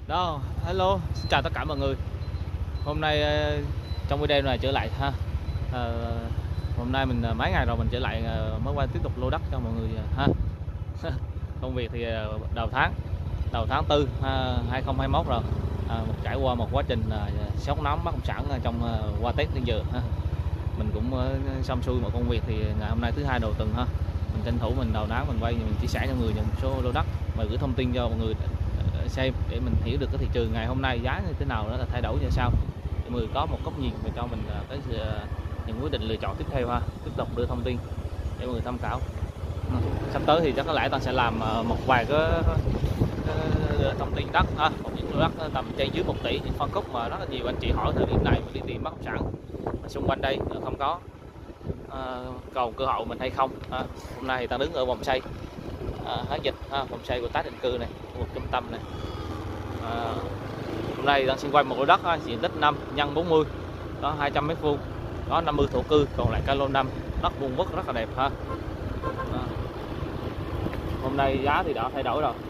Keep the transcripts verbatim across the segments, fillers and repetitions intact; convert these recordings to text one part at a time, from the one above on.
Đó, hello, xin chào tất cả mọi người. Hôm nay ờ, trong video này trở lại ha. À, hôm nay mình mấy ngày rồi mình trở lại mới quay tiếp tục lô đất cho mọi người ha. Công việc thì đầu tháng đầu tháng tư hai không hai mốt rồi. À, một trải qua một quá trình uh, sốt nóng bất động sản trong uh, qua Tết đến giờ ha. Mình cũng uh, xong xuôi một công việc thì ngày hôm nay thứ hai đầu tuần ha. Mình tranh thủ mình đầu tháng mình quay mình chia sẻ cho người một số lô đất và gửi thông tin cho mọi người xem để mình hiểu được cái thị trường ngày hôm nay giá như thế nào, đó là thay đổi như sao, để mọi người có một góc nhìn về cho mình cái những quyết định lựa chọn tiếp theo ha. Tiếp tục đưa thông tin để mọi người tham khảo. Sắp tới thì chắc có lẽ ta sẽ làm một vài cái, cái thông tin đất ha, một những lô đất tầm trên dưới một tỷ, những phân khúc mà rất là nhiều anh chị hỏi thời điểm này mình đi tìm bất động sản xung quanh đây không có à, còn cơ hội mình hay không ha. Hôm nay thì ta đứng ở vòng xoay à, Hóa Dịch ha, vòng xoay của tái định cư này, khu vực trung tâm này. À, hôm nay đang xin quay một lô đất ha, diện tích năm nhân bốn mươi, có hai trăm mét vuông, có năm mươi thổ cư, còn lại cả lô năm, đất vuông vức rất là đẹp ha. À, hôm nay giá thì đã thay đổi rồi.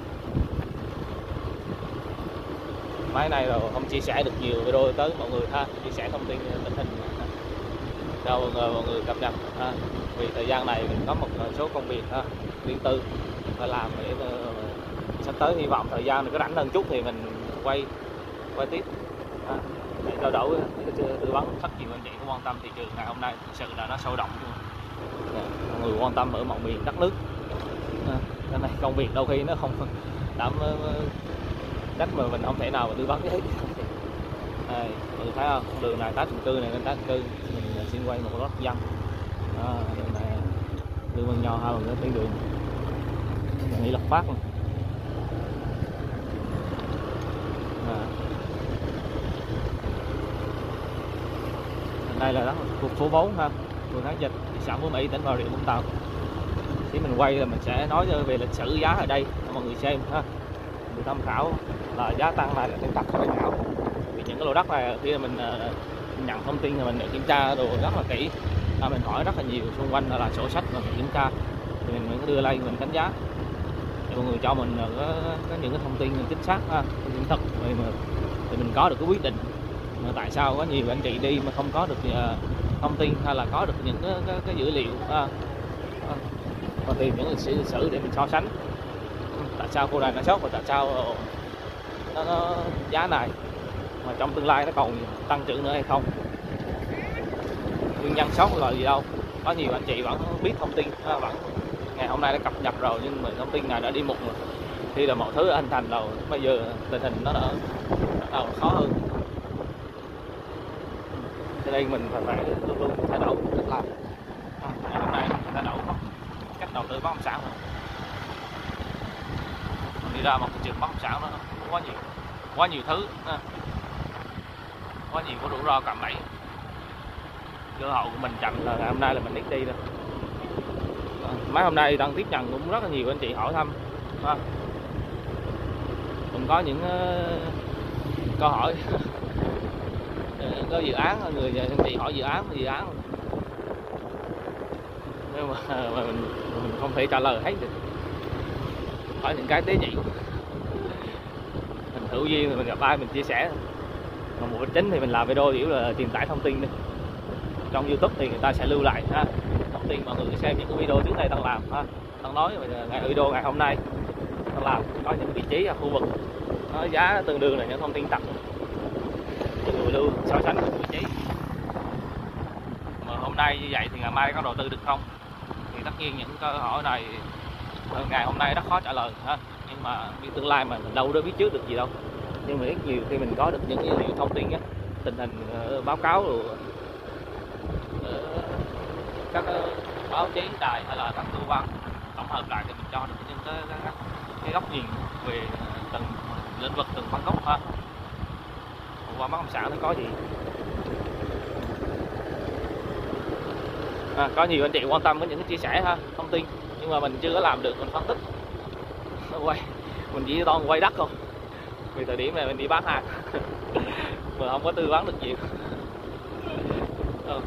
Máy này rồi không chia sẻ được nhiều video tới mọi người ha, chia sẻ thông tin tình hình cho mọi người cập nhật ha. Vì thời gian này mình có một số công việc ha, riêng tư phải làm để uh, sắp tới hy vọng thời gian này có rảnh hơn chút thì mình quay quay tiếp ha, để trao đổi tư vấn rất nhiều anh chị có quan tâm thị trường ngày hôm nay thực sự là nó sôi động luôn. Mọi người quan tâm ở mọi miền đất nước ha. Cái này công việc đôi khi nó không đảm đất mà mình không thể nào mà tư vấn hết. Đây, mọi người thấy không, đường này tái định cư này, nên tái định cư mình xin quay một lót dân. À, đường này đường Vân Nho ha, mình tuyến đường Nghị Lộc Phát. À, đây là đất khu phố bốn ha, phường Hóa Dịch, thị xã Phú Mỹ, tỉnh Bà Rịa Vũng Tàu. Khi mình quay là mình sẽ nói về lịch sử giá ở đây cho mọi người xem ha, để tham khảo là giá tăng này là trên tập tham khảo. Vì những cái lô đất này khi mình uh, nhận thông tin thì mình kiểm tra đồ rất là kỹ, à, mình hỏi rất là nhiều xung quanh là sổ sách và mình kiểm tra thì mình mới đưa lên mình đánh giá để mọi người cho mình có, có những cái thông tin chính xác ha, chính thực thì, mà, thì mình có được cái quyết định. Mà tại sao có nhiều anh chị đi mà không có được uh, thông tin hay là có được những cái, cái, cái dữ liệu ha, và tìm những lịch sử lịch sử để mình so sánh tại sao khu này nó sốt và tại sao nó, nó giá này mà trong tương lai nó còn tăng trưởng nữa hay không, nguyên nhân sốt là gì đâu. Có nhiều anh chị vẫn biết thông tin à, vẫn ngày hôm nay đã cập nhật rồi nhưng mà thông tin này đã đi mục rồi, khi là mọi thứ hình thành rồi bây giờ tình hình nó đã, đã khó hơn. Cho nên mình phải, phải luôn luôn thay đổi cách làm. À, ngày hôm nay thay đổi cách đầu tư bất động sản rồi. Mình đi ra một thị trường bất động sản nó quá nhiều quá nhiều thứ ha. Quá nhiều có rủi ro cạm bẫy. Cơ hội của mình chậm là ngày hôm nay là mình ít đi rồi. Mấy hôm nay đang tiếp nhận cũng rất là nhiều anh chị hỏi thăm ha. Cũng có những uh, câu hỏi có dự án, người anh chị hỏi dự án dự án nhưng mà, mà mình, mình không thể trả lời hết được, hỏi những cái tế nhị. Mình hữu duyên thì mình gặp ai mình chia sẻ, mà mục đích chính thì mình làm video hiểu là truyền tải thông tin đi. Trong YouTube thì người ta sẽ lưu lại ha, thông tin mọi người xem những cái video trước đây đang làm ha, đang nói ngày video ngày hôm nay đang làm có những vị trí ở khu vực nó giá tương đương là những thông tin thật cho người lưu so sánh với vị trí. Mà hôm nay như vậy thì ngày mai có đầu tư được không thì tất nhiên những câu hỏi này ngày hôm nay rất khó trả lời ha, nhưng mà đi tương lai mà mình đâu đó biết trước được gì đâu. Nhưng mà ít nhiều khi mình có được những dữ liệu thông tin á, tình hình uh, báo cáo rồi uh, các uh, báo chí đài hay là các cơ quan tổng hợp lại thì mình cho được những cái, cái, cái góc nhìn về từng lĩnh vực từng phân khúc ha. Qua bất động sản nó có gì à, có nhiều anh chị quan tâm với những cái chia sẻ ha, thông tin nhưng mà mình chưa có làm được mình phân tích quay, mình chỉ toàn quay đất không. Vì thời điểm này mình đi bán hàng mà không có tư vấn được nhiều. Ừ.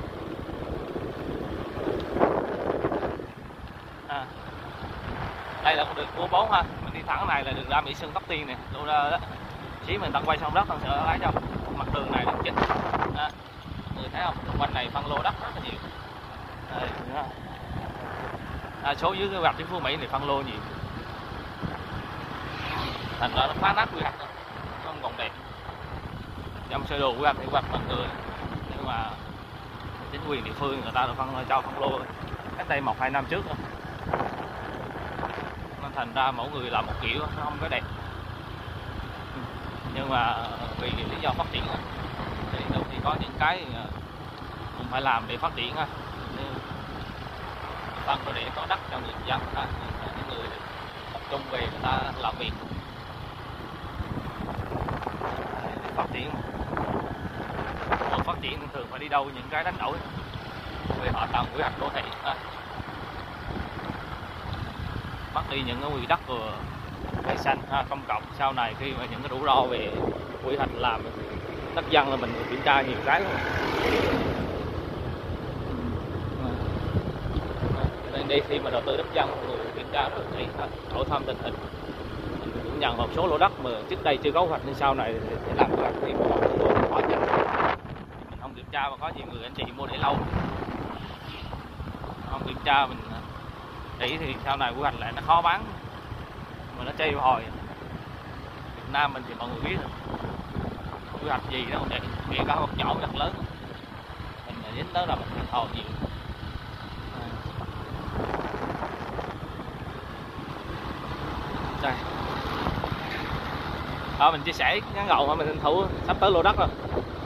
À, đây là con đường phố bốn ha, mình đi thẳng này là đường ra Mỹ Xuân Tóc Tiên này, đâu ra đó xí mình đang quay xong đất, Tân sẽ lái cho mặt đường này là chính. À, người thấy không, quanh này phân lô đất rất là nhiều. Đây, à, số dưới cái vạch trên Phú Mỹ này phân lô nhiều, thành ra nó phá nát quy hoạch, nó không còn đẹp. Trong sơ đồ quy hoạch thì quy hoạch bằng người, nhưng mà chính quyền địa phương người ta đã phân cho phân lô cách đây một hai năm trước rồi. Nên thành ra mỗi người làm một kiểu, nó không có đẹp. Nhưng mà vì lý do phát triển thì đôi khi có những cái cũng phải làm để phát triển, phân để có đất cho người dân, những người tập trung về người ta làm việc để phát triển. Còn phát triển thường phải đi đâu những cái đánh đổi về hạ tầng quy hoạch đô thị, mất đi những cái quỹ đất của cây xanh công cộng. Sau này khi mà những cái rủi ro về quy hoạch làm đất dân là mình phải kiểm tra nhiều cái. Nên đi khi mà đầu tư đất dân người kiểm tra rất kỹ, hỏi thăm tình hình. Mình cũng nhận một số lô đất mà trước đây chưa có quy hoạch, nên sau này để làm quy hoạch thì mình khó nhận. Mình không kiểm tra mà có nhiều người anh chị mua để lâu, không kiểm tra mình kỹ thì sau này quy hoạch lại nó khó bán, mà nó chây hồi. Việt Nam mình thì mọi người biết rồi, quy hoạch gì đó cũng vậy, kể cả một nhỏ rất lớn mình dính tới là mình thiệt thòi nhiều. Đây, đó, mình chia sẻ ngắn gọn mà mình tranh thủ sắp tới lô đất rồi.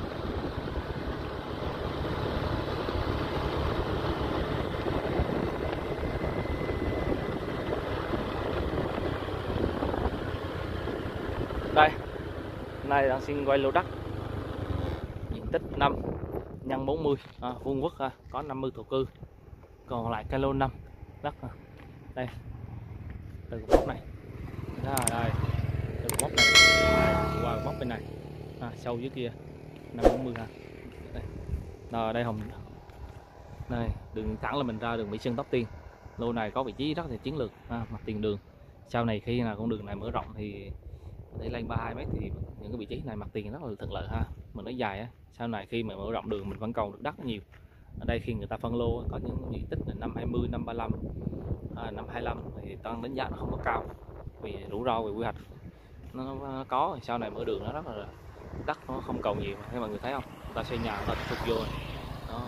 Đây, hôm nay đang xin quay lô đất diện tích năm nhân bốn mươi, à, vuông vức, à, có năm mươi thổ cư, còn lại cái lô năm đất. À. Đây, từ góc này, đó, đây, từ góc này qua góc bên này, à, sâu dưới kia năm bốn mươi ha. Đây, đó, đây hồng, đây đường thẳng là mình ra đường Mỹ Xuân Tóc Tiên. Lô này có vị trí rất là chiến lược, à, mặt tiền đường. Sau này khi nào con đường này mở rộng thì để lên ba mươi hai mét thì những cái vị trí này mặt tiền rất là thuận lợi ha. Mình nói dài á, sau này khi mà mở rộng đường mình vẫn còn được đất nhiều. Ở đây khi người ta phân lô có những diện tích là năm hai mươi, năm ba mươi lăm, à, năm hai mươi lăm thì tăng đánh giá nó không có cao vì rủi ro về quy hoạch nó, nó có. Sau này mở đường nó rất là đất nó không cầu nhiều, thế mà người thấy không, người ta xây nhà người ta phục vô đó.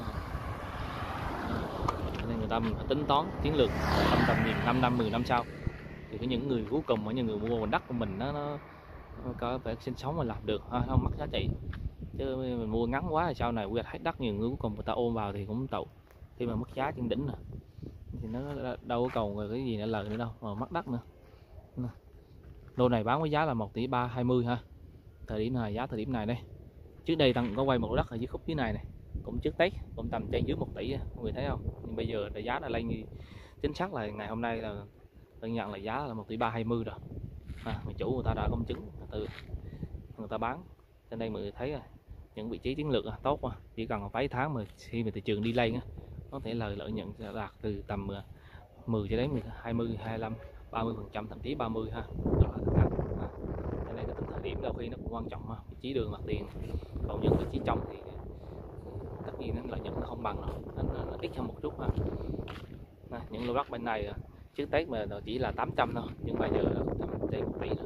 Nên người ta mình phải tính toán chiến lược tầm tầm nhìn năm năm mười năm sau thì có những người cuối cùng, ở những người mua đất của mình nó, nó, nó có phải sinh sống mà làm được, ha, không mất giá trị. Chứ mình mua ngắn quá thì sau này quy hoạch hết đất, nhiều người cuối cùng người ta ôm vào thì cũng tậu, khi mà mất giá trên đỉnh rồi thì nó đâu có còn cái gì nữa lời nữa đâu mà mất đất nữa. Lô này bán với giá là một tỷ ba hai mươi ha. Thời điểm này, giá thời điểm này đây. Trước đây đang có quay một lô đất ở dưới khúc dưới này này, cũng trước Tết cũng tầm trên dưới một tỷ, mọi người thấy không? Nhưng bây giờ là giá đã lên, chính xác là ngày hôm nay là tôi nhận là giá là một tỷ ba hai mươi rồi. À, người chủ người ta đã công chứng từ người ta bán, cho nên mọi người thấy rồi, những vị trí chiến lược tốt mà chỉ cần vài tháng mà khi mà thị trường đi lên có thể lời lợi nhuận đạt từ tầm mười cho đến hai mươi, hai mươi lăm, ba mươi phần trăm, thậm chí ba mươi ha. Đó là à, cho nên cái thời điểm đôi khi nó cũng quan trọng ha. Vị trí đường mặt tiền, còn những vị trí trong thì tất nhiên nó lợi nhuận nó không bằng rồi, nó, nó, nó ít hơn một chút ha. À, những lô đất bên này trước Tết mà chỉ là tám trăm thôi, nhưng bây giờ là tầm trên một tỷ rồi,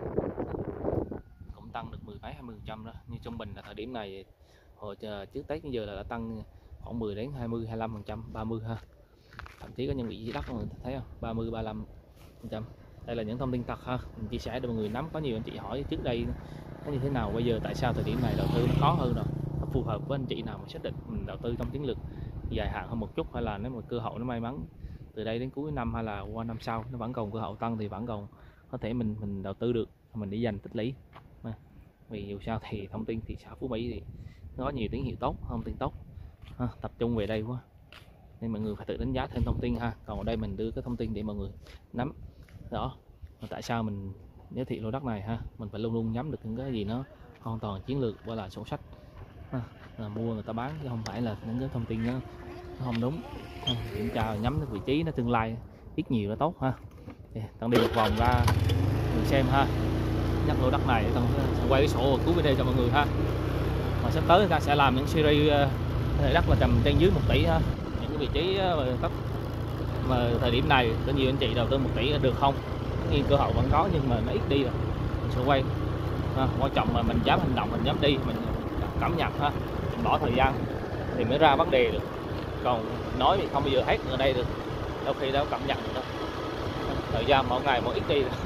cũng tăng được mười mấy hai mươi phần trăm đó. Nhưng trung bình là thời điểm này hồi trước Tết bây giờ là đã tăng khoảng mười đến hai mươi, hai mươi lăm phần trăm, ba mươi ha. Thậm chí có những vị trí đất mọi người thấy không, ba mươi, ba mươi lăm phần trăm. Đây là những thông tin thật ha, mình chia sẻ để mọi người nắm. Có nhiều anh chị hỏi trước đây nó như thế nào, bây giờ tại sao thời điểm này đầu tư nó khó hơn rồi, nó phù hợp với anh chị nào mà xác định mình đầu tư trong chiến lược dài hạn hơn một chút, hay là nếu mà cơ hội nó may mắn từ đây đến cuối năm hay là qua năm sau nó vẫn còn cơ hội tăng thì vẫn còn có thể mình mình đầu tư được, mình đi dành tích lũy. Vì dù sao thì thông tin thị xã Phú Mỹ thì có nhiều tín hiệu tốt, thông tin tốt ha, tập trung về đây quá nên mọi người phải tự đánh giá thêm thông tin ha. Còn ở đây mình đưa cái thông tin để mọi người nắm rõ mà tại sao mình giới thiệu lô đất này ha. Mình phải luôn luôn nhắm được những cái gì nó hoàn toàn chiến lược qua là sổ sách ha, là mua người ta bán chứ không phải là những cái thông tin nó, nó không đúng ha. Kiểm tra nhắm cái vị trí nó tương lai ít nhiều nó tốt ha. Tăng đi một vòng ra mình xem ha. nhắc lô đất này Tân sẽ quay cái sổ và cuối video cho mọi người ha. Và sắp tới ta sẽ làm những series uh, đất là tầm trên dưới một tỷ ha, những cái vị trí uh, tất mà thời điểm này có nhiều anh chị đầu tư một tỷ được không, tất nhiên cơ hội vẫn có nhưng mà nó ít đi rồi. Mình sẽ quay ha. Quan trọng là mình dám hành động, mình dám đi, mình cảm nhận ha, mình bỏ thời gian thì mới ra vấn đề được, còn nói thì không bao giờ hết ở đây được, đôi khi đâu cảm nhận được đâu. Thời gian mỗi ngày mỗi ít đi rồi.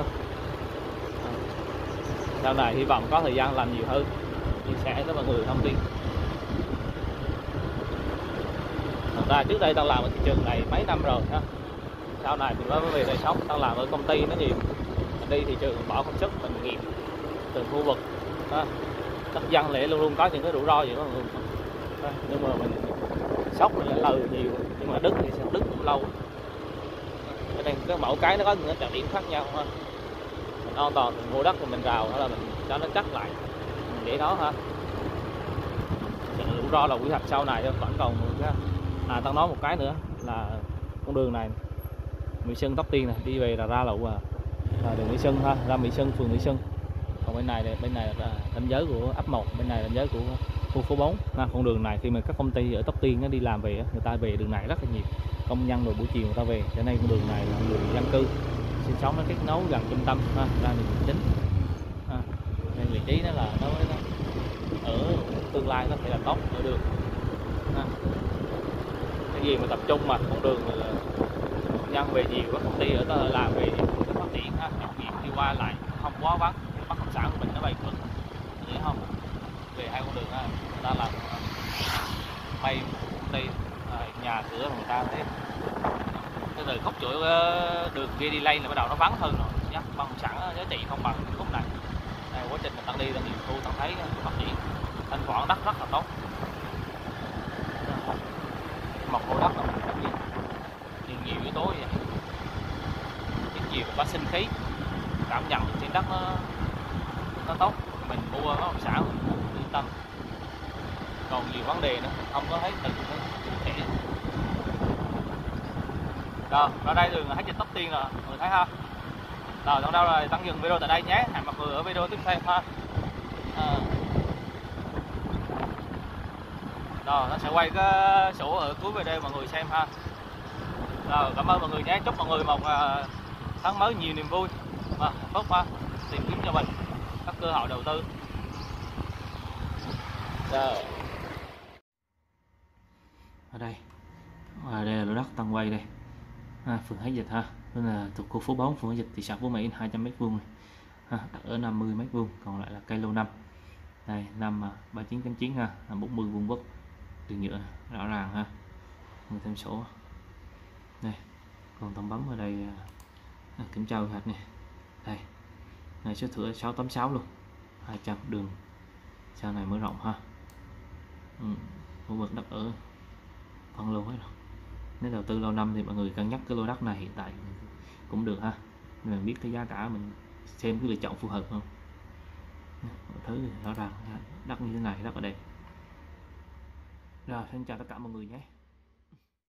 Sau này hy vọng có thời gian làm nhiều hơn, chia sẻ với mọi người thông tin. Thật ra trước đây tao làm ở thị trường này mấy năm rồi ha, sau này mình mới về đời sống. Tao làm ở công ty nó nhiều, mình đi thị trường bỏ công sức, mình nghiệm từng khu vực ha. Tất dân lẽ luôn luôn có những cái rủi ro gì đó, nhưng mà mình sốc mình lời nhiều, nhưng mà đứt thì sẽ đứt lâu. Cho nên cái mẫu cái nó có những cái đặc điểm khác nhau ha. Mình an toàn mình mua đất thì mình rào hay là mình cho nó chắc lại, mình để đó ha. Rủi ro là quy hoạch sau này vẫn còn ha. À, tao nói một cái nữa là con đường này Mỹ Xuân Tóc Tiên này đi về là ra lậu à, là đường Mỹ Xuân ha, ra Mỹ Xuân, phường Mỹ Xuân. Còn bên này bên này là ranh giới của ấp một, bên này ranh giới của khu phố bốn ha. Con đường này khi mà các công ty ở Tóc Tiên nó đi làm về, người ta về đường này rất là nhiều, công nhân rồi buổi chiều người ta về, cho nên con đường này là đường dân cư sinh sống, nó kết nối gần trung tâm ha, ra đường chính ha. Nên vị trí đó là nó, nó ở tương lai có thể là tốt ở đường ha. Cái gì mà tập trung mà con đường mà nhân về nhiều, các công ty ở đó làm về phát triển ha, việc đi qua lại không quá vắng, bất động sản của mình nó bền vững, thấy không? Về hai con đường ha, người ta làm may công ty à, nhà cửa người ta thế. Cái từ khúc chuỗi đường kia đi lên là bắt đầu nó vắng hơn rồi, nhá. Bất động sản giá trị không bằng khúc này. Đây, quá trình mình tăng đi tăng nhiều thu tăng thấy phát triển, thanh khoản đất rất là tốt. Một lô đất là mình nhiều, nhiều, nhiều yếu tố vậy, rất nhiều có sinh khí, cảm nhận trên đất nó, nó tốt, mình mua bất động sản mình yên tâm. Còn nhiều vấn đề nữa không có thấy từ cái cụ thể. Rồi, ra đây đường hết dịch Tóc Tiên rồi, mọi người thấy ha. Rồi, trong đâu rồi Tăng dừng video tại đây nhé, hẹn mọi người ở video tiếp theo ha. À. Rồi, nó sẽ quay cái sổ ở cuối video mọi người xem ha. Rồi, cảm ơn mọi người nhé, chúc mọi người một uh, tháng mới nhiều niềm vui và hạnh phúc ha, tìm kiếm cho mình các cơ hội đầu tư. Rồi. Ở đây, ở đây là lô đất Tân Quay đây, à, phường Hải Dịch ha, nên là thuộc khu phố bốn, phường Hải Dịch, thị xã Phú Mỹ, hai trăm mét vuông này, ha, ở năm mươi mét vuông, còn lại là cây lô năm. Đây năm ba chín tám chín ha, bốn mươi vuông vức, đường nhựa rõ ràng ha, người thêm sổ. Đây, còn tấm bấm ở đây à, kiểm tra quy hoạch này, đây, này số thửa sáu tám sáu luôn, hai trăm đường, sau này mới rộng ha. Ừ, khu vực đất ở phân lô hết rồi. Nếu đầu tư lâu năm thì mọi người cân nhắc cái lô đất này hiện tại cũng được ha, mình biết cái giá cả mình xem cái lựa chọn phù hợp không. Mọi thứ rõ ràng đất như thế này rất là đẹp. Rồi, xin chào tất cả mọi người nhé.